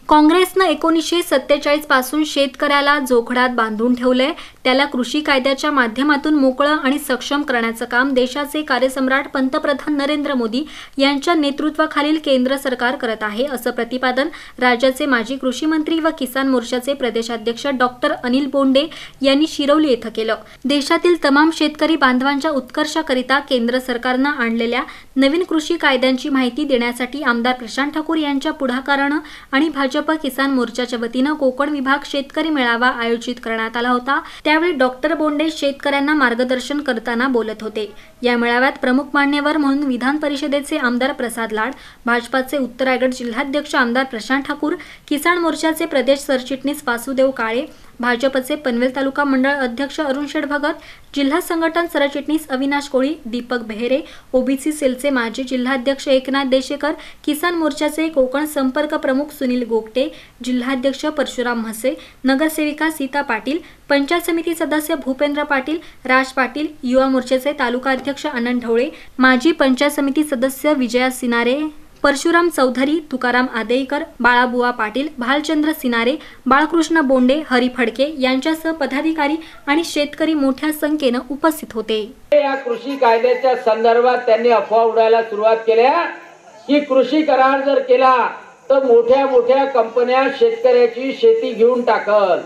काँग्रेसनं 1947 पासून शेतकऱ्याला जोखडात बांधून ठेवलंय. त्याला कृषी कायद्याच्या माध्यमातून मोकळं आणि सक्षम करण्याचं काम देशाचे कार्यसम्राट पंतप्रधान नरेंद्र मोदी यांच्या नेतृत्वाखालील केंद्र सरकार करत आहे, असं प्रतिपादन राज्याचे माजी कृषी मंत्री व किसान मोर्चाचे प्रदेशाध्यक्ष डॉक्टर अनिल बोंडे यांनी शिरवली येथे केलं. देशातील तमाम शेतकरी बांधवांच्या उत्कर्षाकरिता केंद्र सरकारनं आणलेल्या नवीन कृषी कायद्यांची माहिती देण्यासाठी आमदार प्रशांत ठाकूर यांच्या पुढाकारानं आणि भाजप किसान मोर्चाच्या वतीनं कोकण विभाग शेतकरी मेळावा आयोजित करण्यात आला होता. त्यावेळी डॉक्टर बोंडे शेतकऱ्यांना मार्गदर्शन करताना बोलत होते. या मेळाव्यात प्रमुख मान्यवर म्हणून विधान परिषदेचे आमदार प्रसाद लाड, भाजपाचे उत्तर रायगड जिल्हाध्यक्ष आमदार प्रशांत ठाकूर, किसान मोर्चाचे प्रदेश सरचिटणीस वासुदेव काळे, भाजपचे पनवेल तालुका मंडळ अध्यक्ष अरुण शेठ भगत, जिल्हा संघटन सरचिटणीस अविनाश कोळी, दीपक बेहेरे, ओबीसी सेलचे माजी जिल्हाध्यक्ष एकनाथ देशेकर, किसान मोर्चाचे कोकण संपर्क प्रमुख सुनील गोगटे, जिल्हाध्यक्ष परशुराम म्हसे, नगरसेविका सीता पाटील, पंचायत समिती सदस्य भूपेंद्र पाटील, राज पाटील, युवा मोर्चाचे तालुका अध्यक्ष आनंद ढवळे, माजी पंचायत समिती सदस्य विजया सिनारे, परशुराम चौधरी, तुकाराम आदेईकर, बाळाबुवा पाटील, भालचंद्र सिनारे, बाळकृष्ण बोंडे, हरी फडके यांच्यासह पदाधिकारी आणि शेतकरी मोठ्या संख्येने उपस्थित होते. या कृषी कायद्याच्या संदर्भात त्यांनी अफवा उडायला सुरुवात केल्या की कृषी करार जर केला तर मोठ्या मोठ्या कंपन्या शेतकऱ्याची शेती घेऊन टाकल.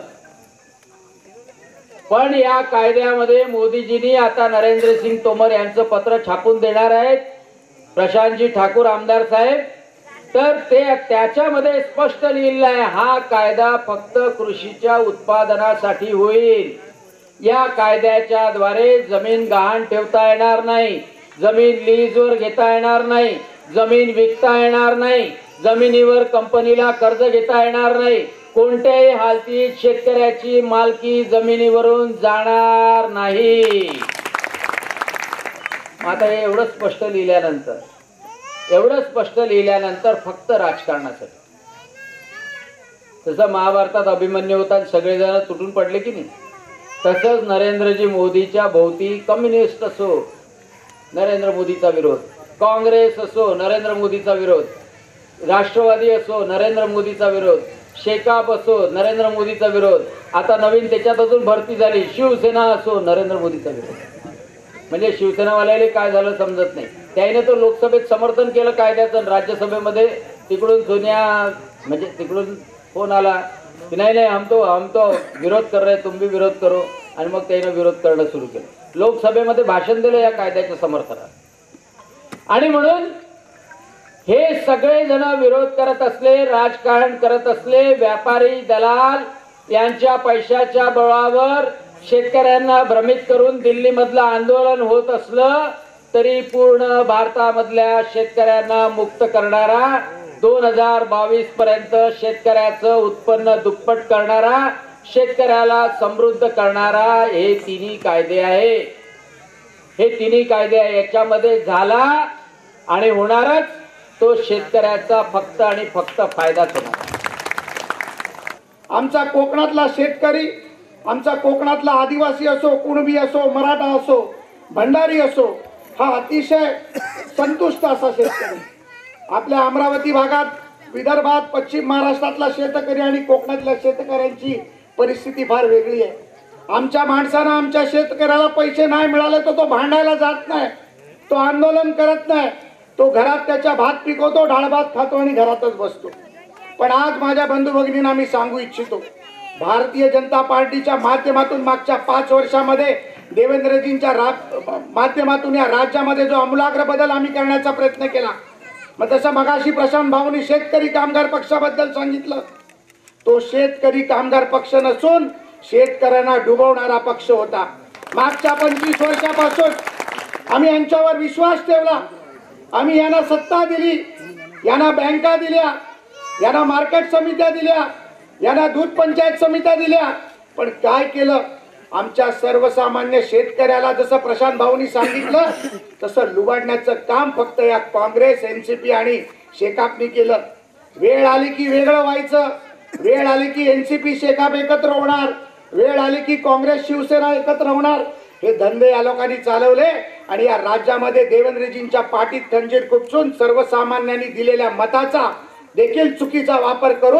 पण या कायद्यामध्ये मोदीजींनी आता नरेंद्र सिंग तोमर यांचं पत्र छापून देणार आहेत, प्रशांतजी ठाकूर आमदार साहेब. तर त्याच्यामध्ये स्पष्ट लिहिलेलं आहे हा कायदा फक्त कृषीच्या उत्पादनासाठी होईल. या कायद्याच्या द्वारे जमीन गहाण ठेवता येणार नाही, जमीन लीजवर घेता येणार नाही, जमीन विकता येणार नाही, जमिनीवर कंपनीला कर्ज घेता येणार नाही, कोणत्याही हालतीत शेतकऱ्याची मालकी जमिनीवरून जाणार नाही. आता हे एवढं स्पष्ट लिहिल्यानंतर फक्त राजकारणासाठी, जसं महाभारतात अभिमन्यू होता सगळेजण तुटून पडले की नाही, तसंच नरेंद्रजी मोदीच्या भोवती कम्युनिस्ट असो नरेंद्र मोदीचा विरोध, काँग्रेस असो नरेंद्र मोदीचा विरोध, राष्ट्रवादी असो नरेंद्र मोदीचा विरोध, शेकाप असो नरेंद्र मोदीचा विरोध, आता नवीन त्याच्यात अजून भरती झाली शिवसेना असो नरेंद्र मोदीचा विरोध. म्हणजे शिवसेनावाल्याला काय झालं समजत नाही. त्याने तो लोकसभेत समर्थन केलं कायद्याचं, राज्यसभेमध्ये तिकडून तिकडून फोन आला की नाही हम तो विरोध कर रहे, तुम भी विरोध करो, आणि मग त्याने विरोध करणं सुरू केलं. लोकसभेमध्ये भाषण दिलं या कायद्याच्या समर्थनात. आणि म्हणून हे सगळे जण विरोध करत असले, राजकारण करत असले, व्यापारी दलाल यांच्या पैशाच्या बळावर शेतकऱ्यांना भ्रमित करून दिल्लीमधलं आंदोलन होत असलं तरी पूर्ण भारतामधल्या शेतकऱ्यांना मुक्त करणारा, 2022 पर्यंत शेतकऱ्याचं उत्पन्न दुप्पट करणारा, शेतकऱ्याला समृद्ध करणारा हे तिन्ही कायदे आहे. हे तिन्ही कायदे याच्यामध्ये झाला आणि होणारच तो शेतकऱ्याचा फक्त आणि फक्त फायदाच होणार. आमचा कोकणातला शेतकरी, आमचा कोकणातला आदिवासी असो, कुणबी असो, मराठा असो, भंडारी असो, हा अतिशय संतुष्ट असा शेतकरी. आपल्या अमरावती भागात, विदर्भात, पश्चिम महाराष्ट्रातला शेतकरी आणि कोकणातल्या शेतकऱ्यांची परिस्थिती फार वेगळी आहे. आमच्या माणसानं आमच्या शेतकऱ्याला पैसे नाही मिळाले तर तो भांडायला जात नाही, तो आंदोलन करत नाही, तो घरात त्याच्या भात पिकवतो, डाळ भात खातो आणि घरातच बसतो. पण आज माझ्या बंधू भगिनींना मी सांगू इच्छितो, भारतीय जनता पार्टीच्या माध्यमातून मागच्या 5 वर्षामध्ये देवेंद्रजींच्या माध्यमातून या राज्यामध्ये जो आमूलाग्र बदल आम्ही करण्याचा प्रयत्न केला. मग तसं मगाशी प्रशांत भाऊंनी शेतकरी कामगार पक्षाबद्दल सांगितलं, तो शेतकरी कामगार पक्ष नसून शेतकऱ्यांना डुबवणारा पक्ष होता. मागच्या 25 वर्षापासून आम्ही यांच्यावर विश्वास ठेवला, आम्ही यांना सत्ता दिली, यांना बँका दिल्या, यांना मार्केट समित्या दिल्या, यांना दूध पंचायत समित्या दिल्या. पण काय केलं, आमच्या सर्वसामान्य शेतकऱ्याला जसं प्रशांत भाऊंनी सांगितलं तसं लुबाडण्याचं काम फक्त या काँग्रेस, एनसीपी आणि शेकापनी केलं. वेळ आली की वेगळं व्हायचं, वेळ आली की एनसीपी शेकाप एकत्र होणार, वेळ आली की काँग्रेस शिवसेना एकत्र होणार. हे धंदे या लोकांनी चालवले आणि या राज्यामध्ये देवेंद्रजींच्या पाठीत खंजीर खुपसून सर्वसामान्यांनी दिलेल्या मताचा देखील चुकीचा वापर करून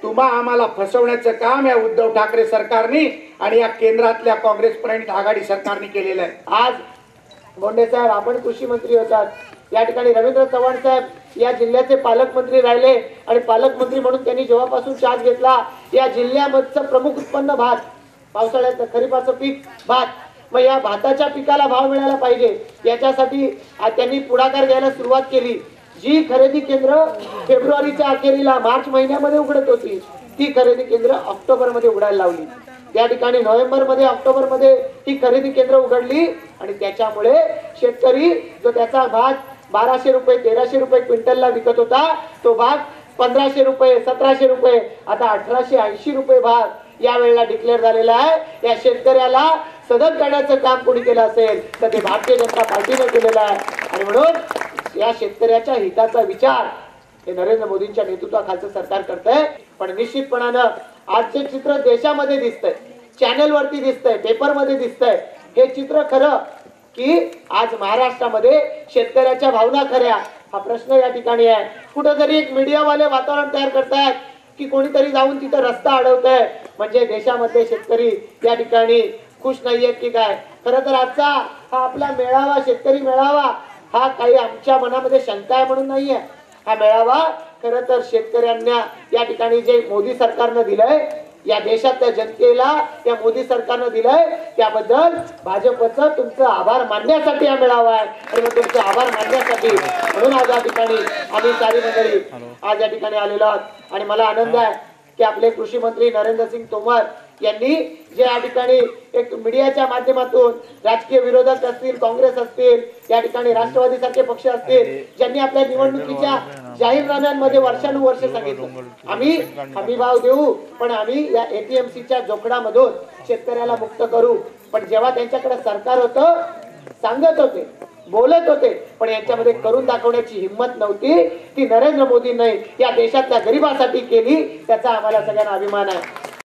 तुम्हा आम्हाला फसवण्याचं काम या उद्धव ठाकरे सरकारने आणि या केंद्रातल्या काँग्रेस प्रणित आघाडी सरकारने केलेलं आहे. आज बोंडे साहेब आपण कृषी मंत्री होतात, या ठिकाणी रवींद्र चव्हाण साहेब या जिल्ह्याचे पालकमंत्री राहिले आणि पालकमंत्री म्हणून त्यांनी जेव्हापासून चार्ज घेतला या जिल्ह्यामधचं प्रमुख उत्पन्न भात, पावसाळ्याचं खरीपाचं पीक भात. मग या भाताच्या पिकाला भाव मिळाला पाहिजे याच्यासाठी त्यांनी पुढाकार घ्यायला सुरुवात केली. जी खरेदी केंद्र फेब्रुवारीच्या अखेरीला मार्च महिन्यामध्ये उघडत होती ती खरेदी केंद्र ऑक्टोबर मध्ये उघडायला लावली. त्या ठिकाणी नोव्हेंबर मध्ये ऑक्टोबर मध्ये ही खरेदी केंद्र उघडली आणि त्याच्यामुळे शेतकरी जो त्याचा भात 1200 रुपये 1300 रुपये क्विंटलला विकत होता तो भात 1500 रुपये 1700 रुपये आता 1880 रुपये भात यावेळेला डिक्लेअर झालेला आहे. या शेतकऱ्याला सदन करण्याचं काम कोणी केलं असेल तर ते भारतीय जनता पार्टीने केलेलं आहे. आणि म्हणून या शेतकऱ्याच्या हिताचा विचार हे नरेंद्र मोदींच्या नेतृत्वाखालचं सरकार करतंय. पण निश्चितपणानं आजचे चित्र देशामध्ये दिसतंय, चॅनलवरती दिसतंय, पेपरमध्ये दिसतंय. हे चित्र खरं की आज महाराष्ट्रामध्ये शेतकऱ्याच्या भावना खऱ्या हा प्रश्न या ठिकाणी आहे. कुठेतरी एक मीडियावाले वातावरण तयार करतायत की कोणीतरी जाऊन तिथं रस्ता अडवतंय म्हणजे देशामध्ये शेतकरी या ठिकाणी खुश नाहीयेत की काय. खरं तर आजचा हा आपला मेळावा शेतकरी मेळावा हा काही आमच्या मनामध्ये शंका आहे म्हणून नाहीये. हा मेळावा खरं तर शेतकऱ्यांना या ठिकाणी जे मोदी सरकारनं दिलंय या देशातल्या जनतेला या मोदी सरकारनं दिलंय त्याबद्दल भाजपचं तुमचं आभार मानण्यासाठी हा मेळावा आहे. आणि मग तुमचे आभार मानण्यासाठी म्हणून आज या ठिकाणी आम्ही सारी मंडळी आज या ठिकाणी आलेलो आहोत. आणि मला आनंद आहे की आपले कृषी मंत्री नरेंद्रसिंग तोमर यांनी जे या ठिकाणी एक मीडियाच्या माध्यमातून राजकीय विरोधक असतील, काँग्रेस असतील, या ठिकाणी राष्ट्रवादी सारखे पक्ष असतील ज्यांनी आपल्या निवडणुकीच्या जाहीरनाम्यांमध्ये वर्षानुवर्ष सांगितलं आम्ही हमी भाव देऊ पण आम्ही या एपीएमसीच्या जोखडामधून शेतकऱ्याला मुक्त करू. पण जेव्हा त्यांच्याकडे सरकार होतं सांगत होते बोलत होते पण यांच्यामध्ये करून दाखवण्याची हिंमत नव्हती. ती नरेंद्र मोदींनी या देशातल्या गरिबासाठी केली त्याचा आम्हाला सगळ्यांना अभिमान आहे.